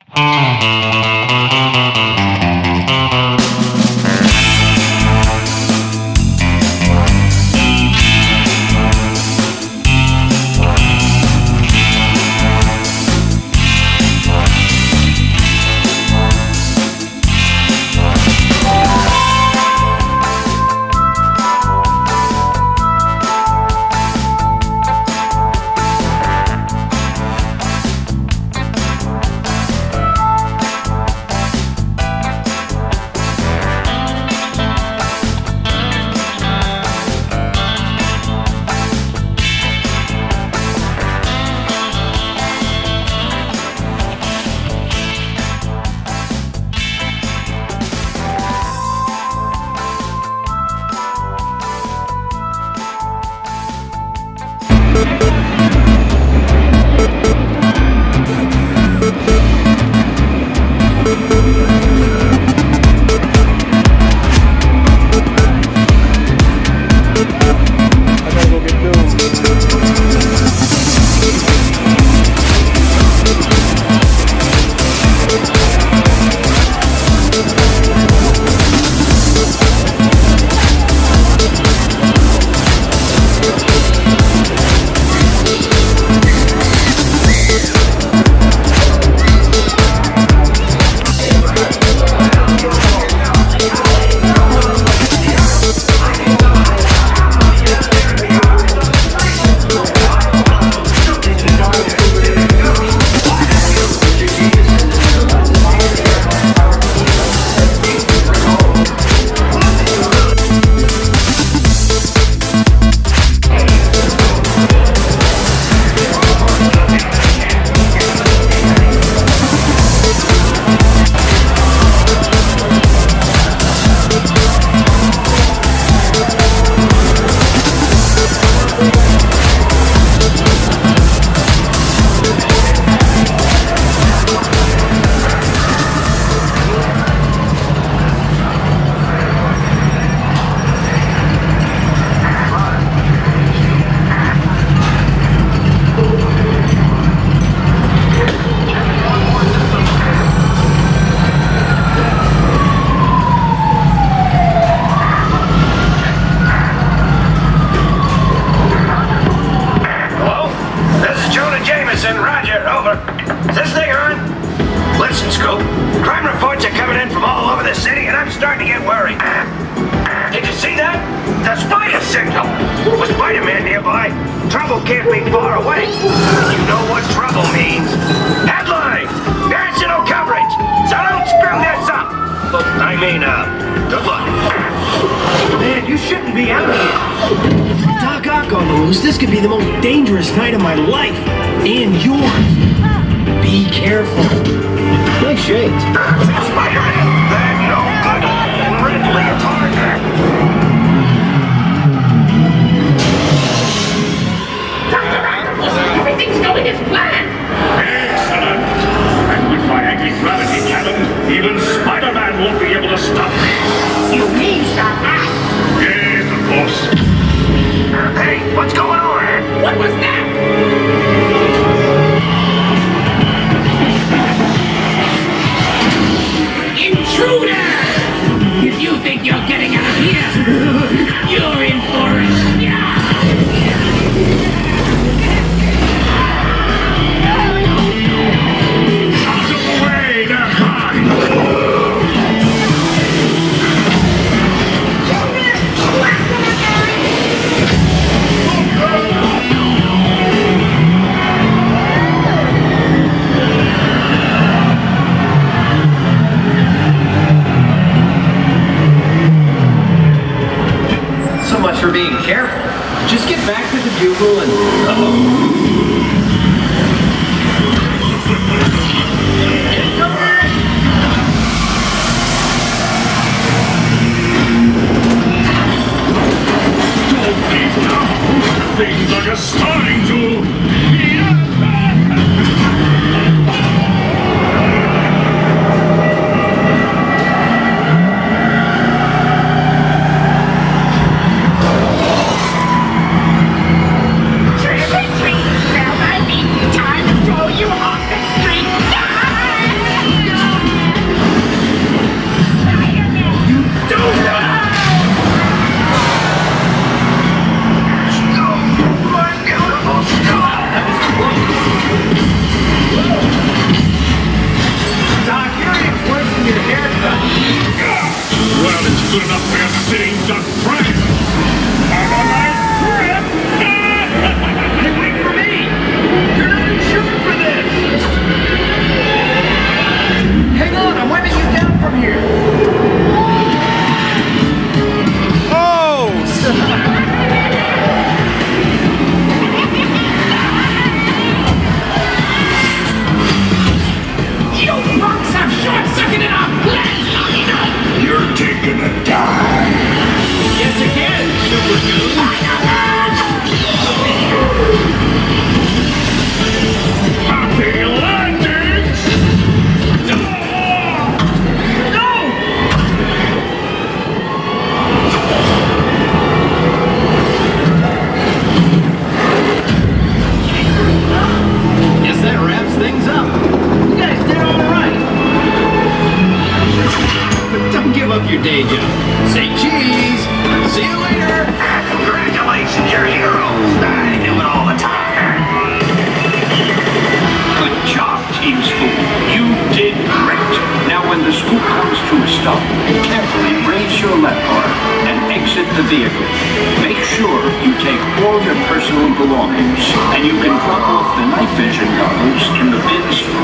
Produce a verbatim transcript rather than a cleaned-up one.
This could be the most dangerous night of my life. And yours. Be careful. Nice shades. Spider-Man! They're no good. And Red Leotard. Doctor Octopus, everything's going as planned. Excellent. And with my anti-gravity cannon, even Spider-Man won't be able to stop me. You mean stop us? Yes, of course. Hey, what's going on? What was that? Intruder! If you think you're getting out of here, you're in for it. your day job. Say cheese. See you later. Congratulations, you're heroes. I do it all the time. Good job, Team Scoop. You did great. Now, when the scoop comes to a stop, carefully raise your left arm and exit the vehicle. Make sure you take all your personal belongings, and you can drop off the night vision goggles in the bins